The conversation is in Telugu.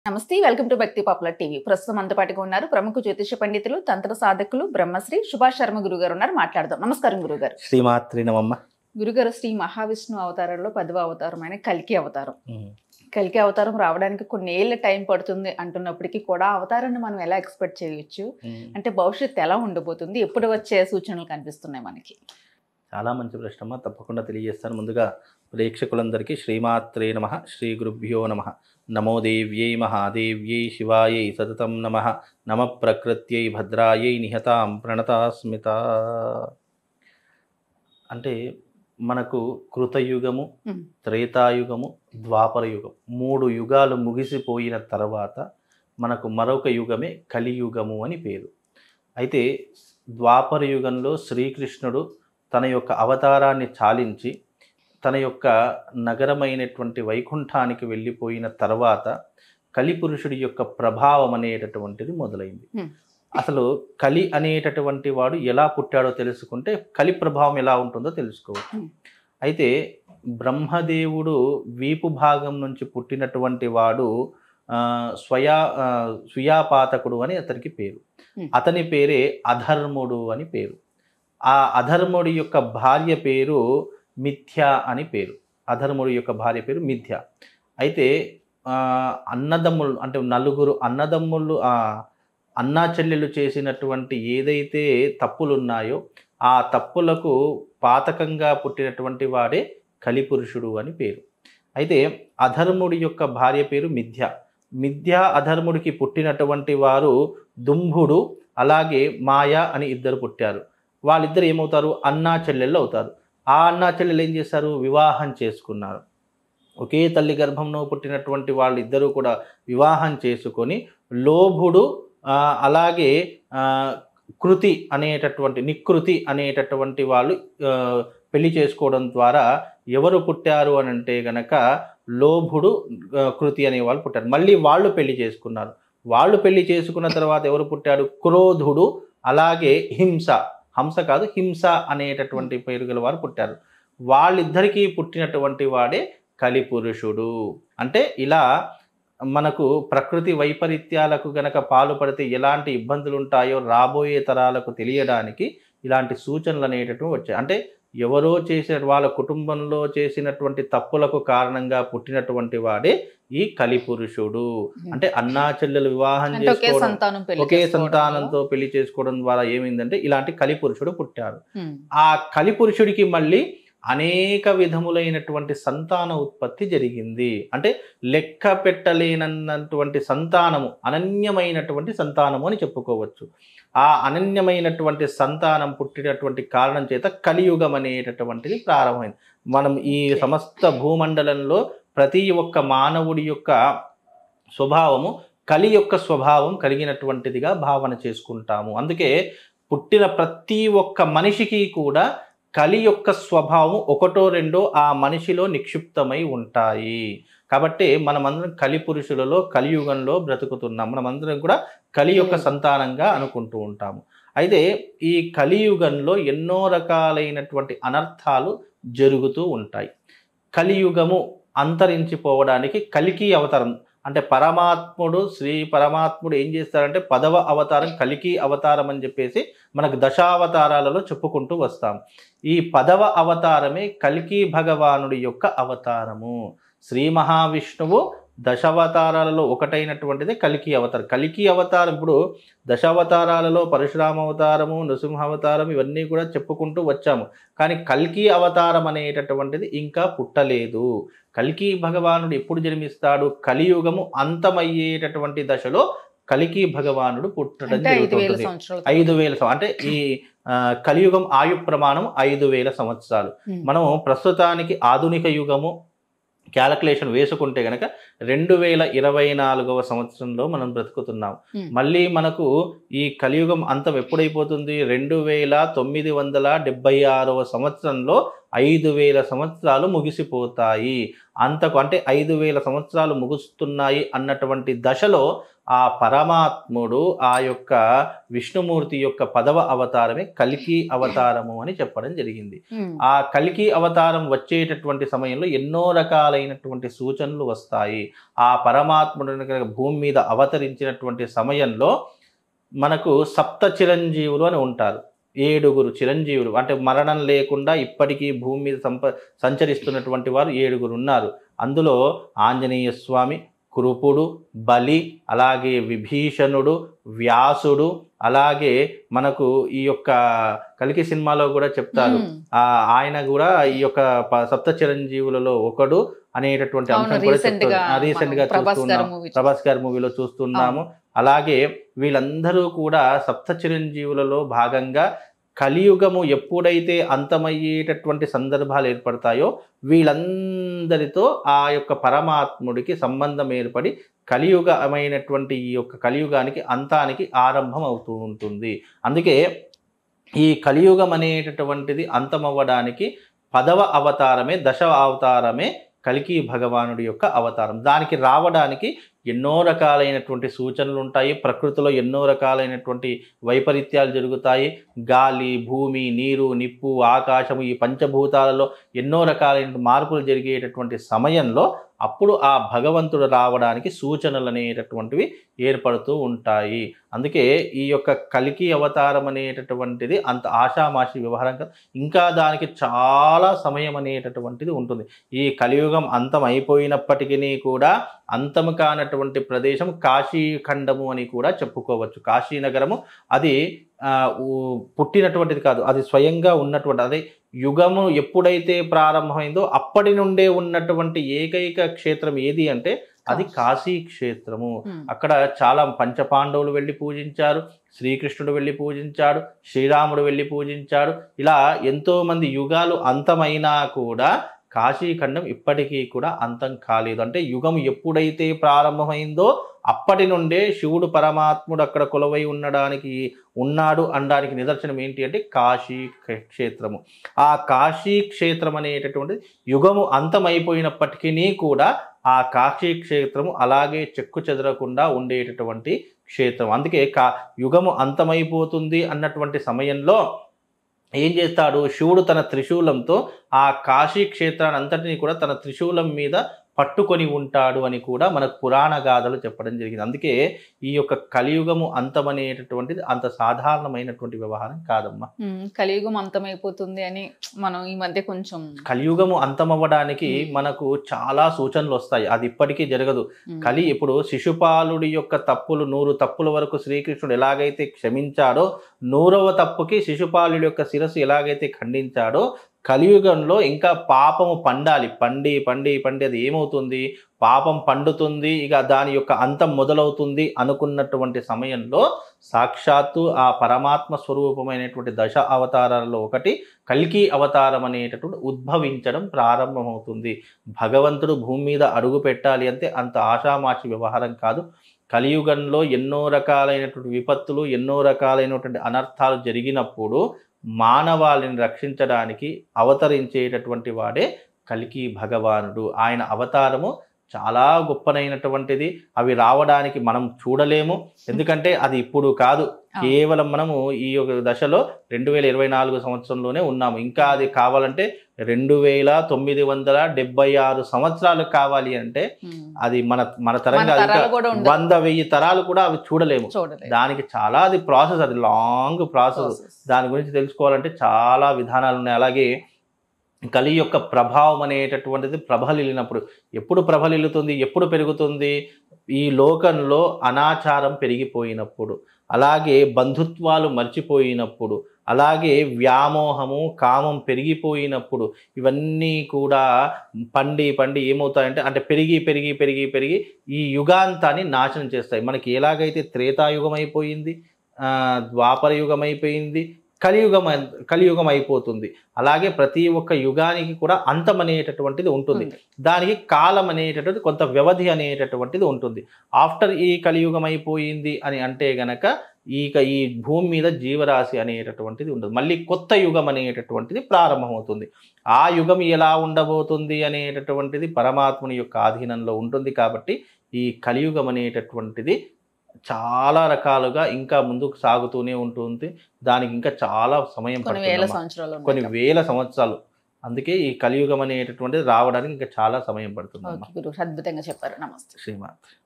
నమస్తే welcome to Bhakti popular TV. ప్రస్తుతం మనతో పాటుగా ఉన్నారు ప్రముఖ జ్యోతిష పండితులు, తంత్ర సాధకులు బ్రహ్మశ్రీ సుభాష్ శర్మ గురుగారు ఉన్నారు. మాట్లాడదాం. నమస్కారం గురుగారు. శ్రీమాత్రి నమమ్మ. గురుగారు, శ్రీ మహావిష్ణు అవతారంలో 10వ అవతారమైన కల్కి అవతారం. కల్కి అవతారం రావడానికి కొన్ని ఏళ్ళ టైం పడుతుంది అంటున్నప్పటికీ కూడా అవతారాన్ని మనం ఎలా ఎక్స్పెక్ట్ చేయొచ్చు? అంటే భవిష్యత్తు ఎలా ఉండబోతుంది? ఎప్పుడు వచ్చే సూచనలు కనిపిస్తున్నాయి మనకి? చాలా మంచి ప్రశ్నమ్మ, తప్పకుండా తెలియజేస్తాను. ముందుగా ప్రేక్షకులందరికీ శ్రీమాత్రే నమః, శ్రీ గురుభ్యో నమః. నమో దేవ్యై మహాదేవ్యై శివాయై సతతం నమః. నమ ప్రకృత్యై భద్రాయై నిహతాం ప్రణతాస్మిత. అంటే మనకు కృతయుగము, త్రేతాయుగము, ద్వాపర యుగం, 3 యుగాలు ముగిసిపోయిన తర్వాత మనకు మరొక యుగమే కలియుగము అని పేరు. అయితే ద్వాపర యుగంలో శ్రీకృష్ణుడు తన యొక్క అవతారాన్ని చాలించి తన యొక్క నగరమైనటువంటి వైకుంఠానికి వెళ్ళిపోయిన తర్వాత కలిపురుషుడి యొక్క ప్రభావం అనేటటువంటిది మొదలైంది. అసలు కలి అనేటటువంటి వాడు ఎలా పుట్టాడో తెలుసుకుంటే కలి ప్రభావం ఎలా ఉంటుందో తెలుసుకోవచ్చు. అయితే బ్రహ్మదేవుడు వీపు భాగం నుంచి పుట్టినటువంటి వాడు స్వయాపాతకుడు అని అతనికి పేరు. అతని పేరే అధర్ముడు అని పేరు. ఆ అధర్ముడి యొక్క భార్య పేరు మిథ్య అని పేరు. అధర్ముడి యొక్క భార్య పేరు మిథ్య. అయితే అన్నదమ్ములు అంటే 4 అన్నదమ్ములు అన్నా చెల్లెలు చేసినటువంటి ఏదైతే తప్పులు ఉన్నాయో ఆ తప్పులకు పాతకంగా పుట్టినటువంటి వాడే కలిపురుషుడు అని పేరు. అయితే అధర్ముడి యొక్క భార్య పేరు మిథ్య. మిథ్య అధర్ముడికి పుట్టినటువంటి వారు దుంభుడు అలాగే మాయ అని 2 పుట్టారు. వాళ్ళిద్దరు ఏమవుతారు? అన్నా చెల్లెళ్ళు అవుతారు. ఆ అన్నా చెల్లెలు ఏం చేశారు? వివాహం చేసుకున్నారు. ఒకే తల్లి గర్భంలో పుట్టినటువంటి వాళ్ళిద్దరూ కూడా వివాహం చేసుకొని లోభుడు అలాగే నికృతి అనేటటువంటి వాళ్ళు పెళ్లి చేసుకోవడం ద్వారా ఎవరు పుట్టారు అని అంటే గనక లోభుడు, కృతి అనే వాళ్ళు పుట్టారు. మళ్ళీ వాళ్ళు పెళ్లి చేసుకున్నారు. వాళ్ళు పెళ్లి చేసుకున్న తర్వాత ఎవరు పుట్టాడు? క్రోధుడు అలాగే హంస కాదు హింస అనేటటువంటి పేరు గల వారు పుట్టారు. వాళ్ళిద్దరికీ పుట్టినటువంటి వాడే కలిపురుషుడు. అంటే ఇలా మనకు ప్రకృతి వైపరీత్యాలకు గనక పాల్పడితే ఎలాంటి ఇబ్బందులు ఉంటాయో రాబోయే తరాలకు తెలియడానికి ఇలాంటి సూచనలు అనేటటువంటి వచ్చాయి. అంటే ఎవరో చేసిన వాళ్ళ కుటుంబంలో చేసినటువంటి తప్పులకు కారణంగా పుట్టినటువంటి వాడే ఈ కలిపురుషుడు. అంటే అన్నా చెల్లెలు వివాహం చేసుకోవడం, ఒకే సంతానంతో పెళ్లి చేసుకోవడం ద్వారా ఏమైందంటే ఇలాంటి కలిపురుషుడు పుట్టారు. ఆ కలిపురుషుడికి మళ్ళీ అనేక విధములైనటువంటి సంతాన ఉత్పత్తి జరిగింది. అంటే లెక్క పెట్టలేనటువంటి సంతానము, అనన్యమైనటువంటి సంతానము అని చెప్పుకోవచ్చు. ఆ అనన్యమైనటువంటి సంతానం పుట్టినటువంటి కారణం చేత కలియుగం అనేటటువంటిది ప్రారంభమైంది. మనం ఈ సమస్త భూమండలంలో ప్రతి ఒక్క మానవుడి యొక్క స్వభావము కలి యొక్క స్వభావం కలిగినటువంటిదిగా భావన చేసుకుంటాము. అందుకే పుట్టిన ప్రతి ఒక్క మనిషికి కూడా కలి యొక్క స్వభావం 1 2 ఆ మనిషిలో నిక్షిప్తమై ఉంటాయి. కాబట్టి మనమందరం కలి పురుషులలో కలియుగంలో బ్రతుకుతున్నాం. మనమందరం కూడా కలి యొక్క సంతానంగా అనుకుంటూ ఉంటాము. అయితే ఈ కలియుగంలో ఎన్నో రకాలైనటువంటి అనర్థాలు జరుగుతూ ఉంటాయి. కలియుగము అంతరించిపోవడానికి కల్కి అవతారం అంటే శ్రీ పరమాత్ముడు ఏం చేస్తారంటే 10వ అవతారం కల్కి అవతారం అని చెప్పేసి మనకు దశావతారాలలో చెప్పుకుంటూ వస్తాం. ఈ 10వ అవతారమే కల్కి భగవానుడి యొక్క అవతారము. శ్రీ మహావిష్ణువు దశావతారాలలో ఒకటైనటువంటిదే కల్కి అవతారం. కల్కి అవతారం ఇప్పుడు దశావతారాలలో పరశురామ అవతారము, నృసింహ అవతారం ఇవన్నీ కూడా చెప్పుకుంటూ వచ్చాము. కానీ కల్కి అవతారం అనేటటువంటిది ఇంకా పుట్టలేదు. కల్కి భగవానుడు ఎప్పుడు జన్మిస్తాడు? కలియుగము అంతమయ్యేటటువంటి దశలో కల్కి భగవానుడు పుట్టడం జరుగుతుంది. 5000 అంటే ఈ కలియుగం ఆయు ప్రమాణం 5000 సంవత్సరాలు. మనం ప్రస్తుతానికి ఆధునిక యుగము క్యాలిక్యులేషన్ వేసుకుంటే గనక 2024వ సంవత్సరంలో మనం బ్రతుకుతున్నాం. మళ్ళీ మనకు ఈ కలియుగం అంతం ఎప్పుడైపోతుంది? 2976వ సంవత్సరంలో 5000 సంవత్సరాలు ముగిసిపోతాయి. అంటే 5000 సంవత్సరాలు ముగుస్తున్నాయి అన్నటువంటి దశలో ఆ పరమాత్ముడు ఆ యొక్క విష్ణుమూర్తి యొక్క 10వ అవతారమే కల్కి అవతారము అని చెప్పడం జరిగింది. ఆ కల్కి అవతారం వచ్చేటటువంటి సమయంలో ఎన్నో రకాలైనటువంటి సూచనలు వస్తాయి. ఆ పరమాత్ముడు భూమి మీద అవతరించినటువంటి సమయంలో మనకు సప్త చిరంజీవులు అని ఉంటారు. 7 చిరంజీవులు, అంటే మరణం లేకుండా ఇప్పటికీ భూమి మీద సంచరిస్తున్నటువంటి వారు 7 ఉన్నారు. అందులో ఆంజనేయ స్వామి, కృపుడు, బలి, అలాగే విభీషణుడు, వ్యాసుడు, అలాగే మనకు ఈ యొక్క కల్కి సినిమాలో కూడా చెప్తారు, ఆయన కూడా ఈ యొక్క సప్త చిరంజీవులలో ఒకడు అనేటటువంటి అంశం కూడా చెప్తారు. రీసెంట్ గా చూస్తున్నాం, ప్రభాస్ గారి మూవీలో చూస్తున్నాము. అలాగే వీళ్ళందరూ కూడా సప్త చిరంజీవులలో భాగంగా కలియుగము ఎప్పుడైతే అంతమయ్యేటటువంటి సందర్భాలు ఏర్పడతాయో వీళ్ళందరితో ఆ యొక్క పరమాత్ముడికి సంబంధం ఏర్పడి కలియుగమైనటువంటి ఈ యొక్క కలియుగానికి అంతానికి ఆరంభం అవుతూ ఉంటుంది. అందుకే ఈ కలియుగం అనేటటువంటిది అంతమవ్వడానికి 10వ అవతారమే, దశ అవతారమే కల్కి భగవానుడి యొక్క అవతారం. దానికి రావడానికి ఎన్నో రకాలైనటువంటి సూచనలు ఉంటాయి. ప్రకృతిలో ఎన్నో రకాలైనటువంటి వైపరీత్యాలు జరుగుతాయి. గాలి, భూమి, నీరు, నిప్పు, ఆకాశము, ఈ పంచభూతాలలో ఎన్నో రకాలైన మార్పులు జరిగేటటువంటి సమయంలో అప్పుడు ఆ భగవంతుడు రావడానికి సూచనలు అనేటటువంటివి ఏర్పడుతూ ఉంటాయి. అందుకే ఈ యొక్క కల్కి అవతారం అనేటటువంటిది అంత ఆషామాషి వ్యవహారం కాదు. ఇంకా దానికి చాలా సమయం అనేటటువంటిది ఉంటుంది. ఈ కలియుగం అంతం అయిపోయినప్పటికీ కూడా అంతము కానటువంటి ప్రదేశం కాశీఖండము అని కూడా చెప్పుకోవచ్చు. కాశీనగరము అది పుట్టినటువంటిది కాదు, అది స్వయంగా ఉన్నటువంటి, అదే యుగము ఎప్పుడైతే ప్రారంభమైందో అప్పటి నుండే ఉన్నటువంటి ఏకైక క్షేత్రం ఏది అంటే అది కాశీ క్షేత్రము. అక్కడ చాలా పంచపాండవులు వెళ్ళి పూజించారు, శ్రీకృష్ణుడు వెళ్ళి పూజించాడు, శ్రీరాముడు వెళ్ళి పూజించాడు. ఇలా ఎంతో మంది యుగాలు అంతమైనా కూడా కాశీఖండం ఇప్పటికీ కూడా అంతం కాలేదు. అంటే యుగం ఎప్పుడైతే ప్రారంభమైందో అప్పటి నుండే శివుడు పరమాత్ముడు అక్కడ కొలువై ఉన్నాడు అనడానికి నిదర్శనం ఏంటి అంటే కాశీ క్షేత్రము. ఆ కాశీ క్షేత్రం అనేటటువంటిది యుగము అంతమైపోయినప్పటికీ కూడా ఆ కాశీ క్షేత్రము అలాగే చెక్కు చెదరకుండా ఉండేటటువంటి క్షేత్రం. అందుకే యుగము అంతమైపోతుంది అన్నటువంటి సమయంలో ఏం చేస్తాడు శివుడు, తన త్రిశూలంతో ఆ కాశీ క్షేత్రాన్ని అంతటినీ కూడా తన త్రిశూలం మీద పట్టుకొని ఉంటాడు అని కూడా మనకు పురాణ గాథలు చెప్పడం జరిగింది. అందుకే ఈ యొక్క కలియుగము అంతమనేటటువంటిది అంత సాధారణమైనటువంటి వ్యవహారం కాదమ్మా. కలియుగం అంతమైపోతుంది అని మనం ఈ మధ్య కొంచెం కలియుగము అంతమవ్వడానికి మనకు చాలా సూచనలు వస్తాయి. అది ఇప్పటికీ జరగదు. ఇప్పుడు శిశుపాలుడి యొక్క తప్పులు 100 తప్పుల వరకు శ్రీకృష్ణుడు ఎలాగైతే క్షమించాడో, 100వ తప్పుకి శిశుపాలుడి యొక్క శిరస్సు ఎలాగైతే ఖండించాడో, కలియుగంలో ఇంకా పాపము పండాలి. పండి అది ఏమవుతుంది, పాపం పండుతుంది, ఇక దాని యొక్క అంతం మొదలవుతుంది అనుకున్నటువంటి సమయంలో సాక్షాత్తు ఆ పరమాత్మ స్వరూపమైనటువంటి దశ అవతారాలలో ఒకటి కల్కి అవతారం అనేటటువంటి ఉద్భవించడం ప్రారంభమవుతుంది. భగవంతుడు భూమి మీద అడుగు పెట్టాలి అంటే అంత ఆషామాషి వ్యవహారం కాదు. కలియుగంలో ఎన్నో రకాలైనటువంటి విపత్తులు, ఎన్నో రకాలైనటువంటి అనర్థాలు జరిగినప్పుడు మానవాళిని రక్షించడానికి అవతరించేటటువంటి వాడే కల్కి భగవానుడు. ఆయన అవతారము చాలా గొప్పనైనటువంటిది. అవి రావడానికి మనం చూడలేము, ఎందుకంటే అది ఇప్పుడు కాదు. కేవలం మనము ఈ యొక్క దశలో 2024 సంవత్సరంలోనే ఉన్నాము. ఇంకా అది కావాలంటే 2976 సంవత్సరాలు కావాలి అంటే అది మన తరంగా 100,000 తరాలు కూడా అవి చూడలేము. దానికి చాలా అది ప్రాసెస్, అది లాంగ్ ప్రాసెస్. దాని గురించి తెలుసుకోవాలంటే చాలా విధానాలు ఉన్నాయి. అలాగే కలి యొక్క ప్రభావం అనేటటువంటిది ప్రబలిల్లినప్పుడు, ఎప్పుడు ప్రబలిల్లుతుంది, ఎప్పుడు పెరుగుతుంది, ఈ లోకంలో అనాచారం పెరిగిపోయినప్పుడు, అలాగే బంధుత్వాలు మర్చిపోయినప్పుడు, అలాగే వ్యామోహము, కామం పెరిగిపోయినప్పుడు, ఇవన్నీ కూడా పండి ఏమవుతాయంటే అంటే పెరిగి ఈ యుగాంతాన్ని నాశనం చేస్తాయి. మనకి ఎలాగైతే త్రేతాయుగం అయిపోయింది, ద్వాపర యుగం అయిపోయింది, కలియుగం అయిపోతుంది. అలాగే ప్రతి ఒక్క యుగానికి కూడా అంతం అనేటటువంటిది ఉంటుంది. దానికి కాలం అనేటటువంటిది, కొంత వ్యవధి అనేటటువంటిది ఉంటుంది. ఆఫ్టర్ ఈ కలియుగం అయిపోయింది అని అంటే గనక ఈ భూమి మీద జీవరాశి అనేటటువంటిది ఉండదు. మళ్ళీ కొత్త యుగం అనేటటువంటిది ప్రారంభమవుతుంది. ఆ యుగం ఎలా ఉండబోతుంది అనేటటువంటిది పరమాత్ముని యొక్క ఆధీనంలో ఉంటుంది. కాబట్టి ఈ కలియుగం అనేటటువంటిది చాలా రకాలుగా ఇంకా ముందుకు సాగుతూనే ఉంటుంది. దానికి ఇంకా చాలా సమయం కొన్ని వేల పడుతుందమ్మా. సంవత్సరాలు ఉన్నాయి కొన్ని వేల సంవత్సరాలు. అందుకే ఈ కలియుగం అనేటటువంటిది రావడానికి ఇంకా చాలా సమయం పడుతుందమ్మా. ఓకే గురువు, అద్భుతంగా చెప్పారు. నమస్తే. శ్రీమాత్.